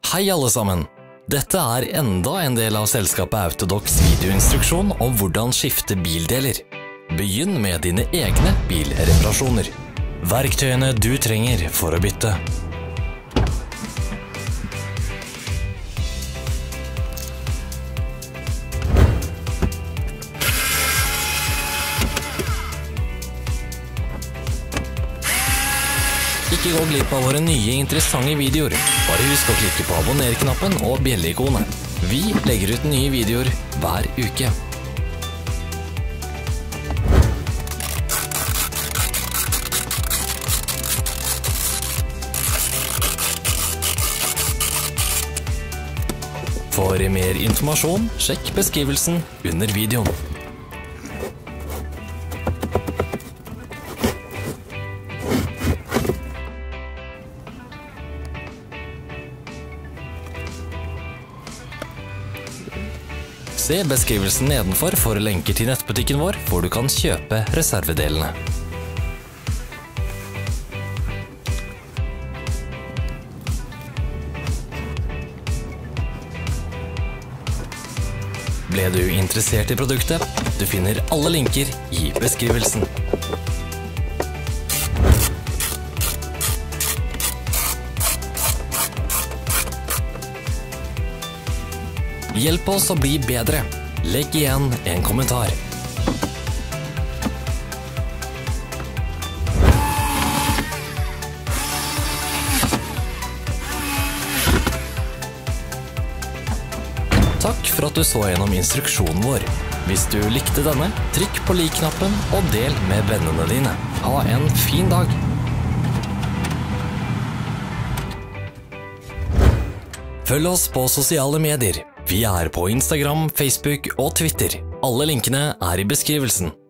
Hei alle sammen! Dette er enda en del av selskapet Autodocs videoinstruksjon om hvordan skifte bildeler. Begynn med dine egne bilreparasjoner. Verktøyene du trenger for å bytte. Ikke gå glipp av våre nye interessante videoer. Bare husk å klikke på abonner-knappen og bjelle-ikonet. Vi legger ut nye videoer hver uke. For mer informasjon, sjekk beskrivelsen under videoen. Se beskrivelsen nedenfor for lenker til nettbutikken vår, hvor du kan kjøpe reservedelene. Ble du interessert i produktet? Du finner alle linker i beskrivelsen. Hjelp oss å bli bedre. Legg igjen en kommentar. Takk for at du så gjennom instruksjonen vår. Hvis du likte denne, trykk på lik-knappen og del med vennene dine. Ha en fin dag! Følg oss på sosiale medier. Vi er på Instagram, Facebook og Twitter. Alle linkene er i beskrivelsen.